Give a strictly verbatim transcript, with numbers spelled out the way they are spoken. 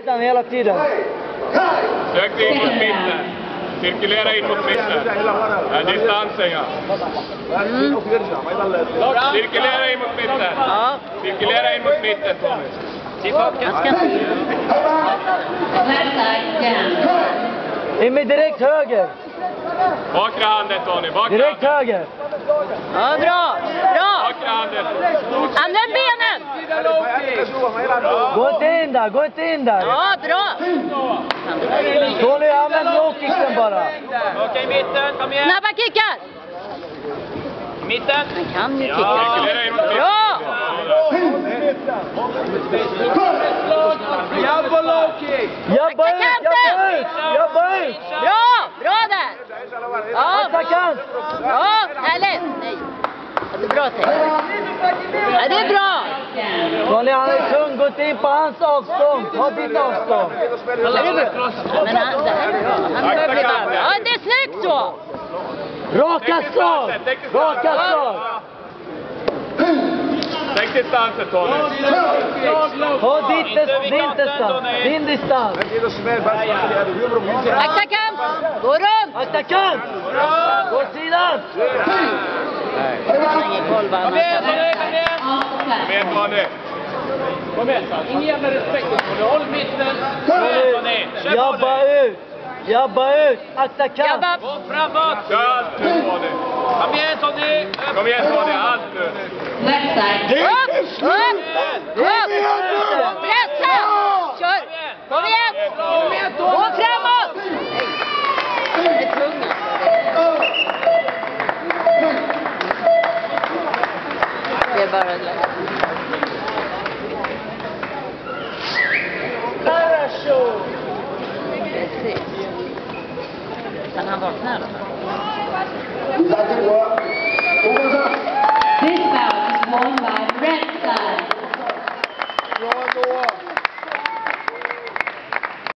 mitten hela tiden. Sök in mot mitten. Cirkulera in mot mitten. Ja, distansen, ja. Mm. Cirkulera in mot mitten. Ja. Cirkulera in mot mitten, Tommy. Jag ska inte. In med direkt höger. Bakre handen, Tony. Bakre Direkt handen. höger. Ja, bra. Bra. Bakre handen. Använd benen. Gå inte in där, gå inte in där. Ja, bra. Tony, använd low-kicken bara. Okej, mitten. Kom igen. Snabba kickar. Mitten. Han kan ju Ja, kicka. cirkulera in mot mitten. Bra. Jabba low-kick. Jabba ut, jabba ut, jabba ut. Bra. Bra där. Ja. Attakant. Ja, härligt. Nej. Det är bra tänkt. Ja, det är bra. Tony, han är tung, gå inte in på hans avstånd. Ta ditt avstånd. Ja, det är bra. Men han, det här är bra. Han börjar bli varm. Ja, det är snyggt så. Raka slag. Raka slag. Tänk distansen, Tony. Ta ditt, din distans. Din distans. Akta kamp. Gå runt. Attakant. Gå sidan. Han har ingen koll vad han har sagt. Kom igen, Tony. Kom igen, ingen jävla respekt. Håll mitten. Tony. Jabba ut. Jabba ut. Attakant. Jabba. Gå framåt. Kör allt nu, Tony. Kom igen, Tony. Kom igen, Tony. Allt nu. Upp. Upp. Upp. Pressa. Kör. Kom igen. Gå framåt. Nej. Det är tunga. Det är bara det. Precis. Kan han vakna eller? This bout is won by red side. Bra, då.